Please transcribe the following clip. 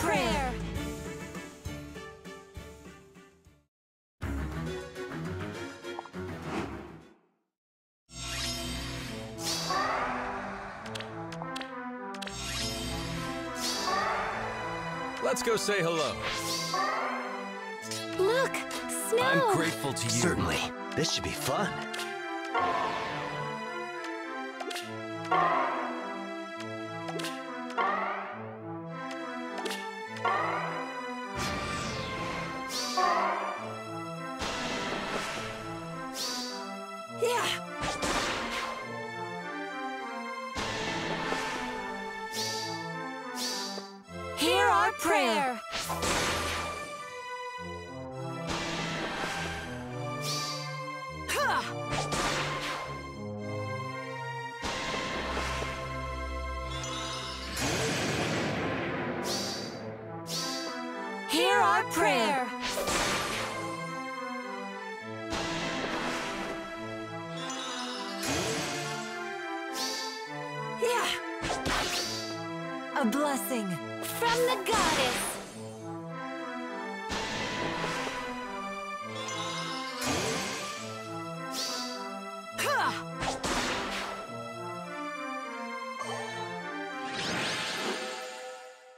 prayer. Let's go say hello. Look, snow! I'm grateful to you. Certainly. This should be fun. Yeah! Hear our prayer. Hear our prayer. Yeah. A blessing from the goddess.